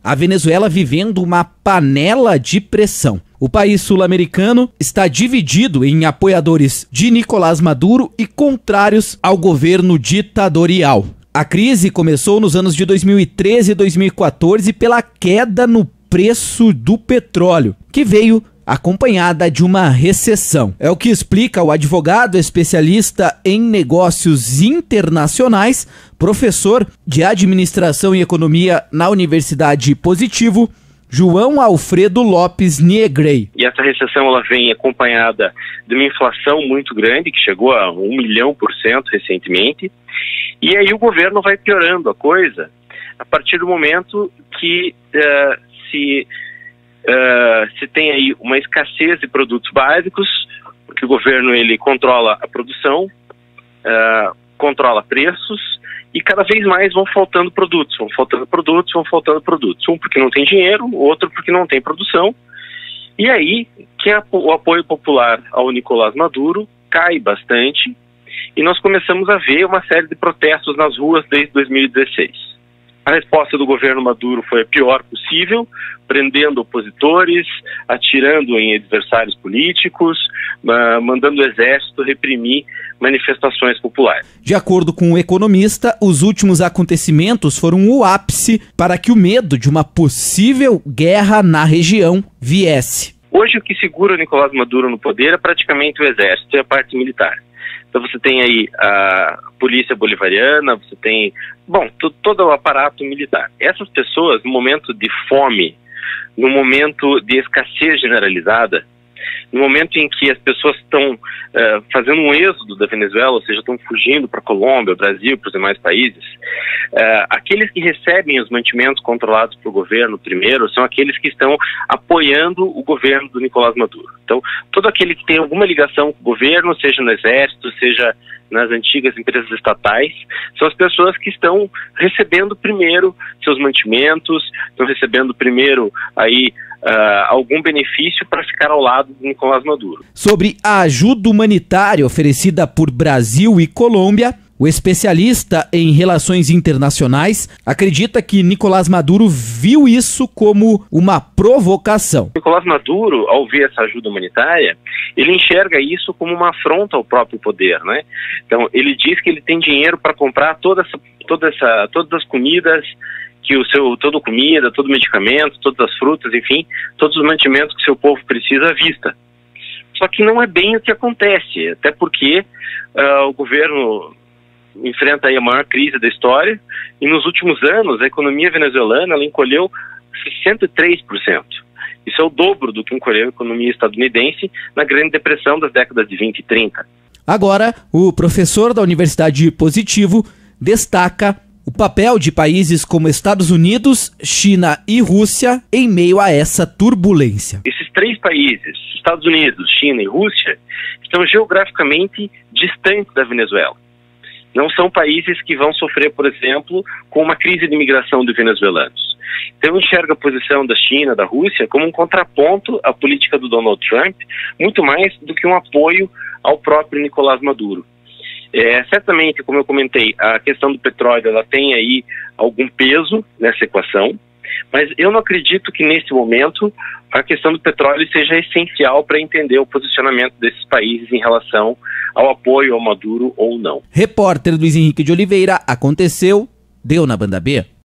a Venezuela vivendo uma panela de pressão. O país sul-americano está dividido em apoiadores de Nicolás Maduro e contrários ao governo ditatorial. A crise começou nos anos de 2013 e 2014 pela queda no preço do petróleo, que veio acompanhada de uma recessão. É o que explica o advogado especialista em negócios internacionais, professor de administração e economia na Universidade Positivo, João Alfredo Lopes Niegrey. E essa recessão ela vem acompanhada de uma inflação muito grande, que chegou a 1.000.000% recentemente, e aí o governo vai piorando a coisa a partir do momento que se tem aí uma escassez de produtos básicos, porque o governo ele controla a produção, controla preços, e cada vez mais vão faltando produtos. Um porque não tem dinheiro, outro porque não tem produção. E aí que o apoio popular ao Nicolás Maduro cai bastante, e nós começamos a ver uma série de protestos nas ruas desde 2016. A resposta do governo Maduro foi a pior possível, prendendo opositores, atirando em adversários políticos, mandando o exército reprimir manifestações populares. De acordo com o economista, os últimos acontecimentos foram o ápice para que o medo de uma possível guerra na região viesse. Hoje o que segura o Nicolás Maduro no poder é praticamente o exército e a parte militar. Então você tem aí a polícia bolivariana, você tem, todo o aparato militar. Essas pessoas, no momento de fome, no momento de escassez generalizada, no momento em que as pessoas estão fazendo um êxodo da Venezuela, ou seja, estão fugindo para a Colômbia, Brasil, para os demais países, aqueles que recebem os mantimentos controlados pelo governo primeiro são aqueles que estão apoiando o governo do Nicolás Maduro. Então, todo aquele que tem alguma ligação com o governo, seja no exército, seja nas antigas empresas estatais, são as pessoas que estão recebendo primeiro seus mantimentos, estão recebendo primeiro aí algum benefício para ficar ao lado do Nicolás Maduro. Sobre a ajuda humanitária oferecida por Brasil e Colômbia, o especialista em relações internacionais acredita que Nicolás Maduro viu isso como uma provocação. Nicolás Maduro, ao ver essa ajuda humanitária, ele enxerga isso como uma afronta ao próprio poder, né? Então, ele diz que ele tem dinheiro para comprar todas as comidas, toda comida, todo medicamento, todas as frutas, enfim, todos os mantimentos que o seu povo precisa à vista. Só que não é bem o que acontece, até porque o governo enfrenta aí a maior crise da história, e nos últimos anos a economia venezuelana ela encolheu 63%. Isso é o dobro do que encolheu a economia estadunidense na Grande Depressão das décadas de 20 e 30. Agora, o professor da Universidade Positivo destaca o papel de países como Estados Unidos, China e Rússia em meio a essa turbulência. Esses três países, Estados Unidos, China e Rússia, estão geograficamente distantes da Venezuela. Não são países que vão sofrer, por exemplo, com uma crise de imigração de venezuelanos. Então, enxerga a posição da China, da Rússia, como um contraponto à política do Donald Trump, muito mais do que um apoio ao próprio Nicolás Maduro. Certamente, como eu comentei, a questão do petróleo ela tem aí algum peso nessa equação, mas eu não acredito que nesse momento a questão do petróleo seja essencial para entender o posicionamento desses países em relação ao apoio ao Maduro ou não. Repórter Luiz Henrique de Oliveira, aconteceu, deu na Banda B.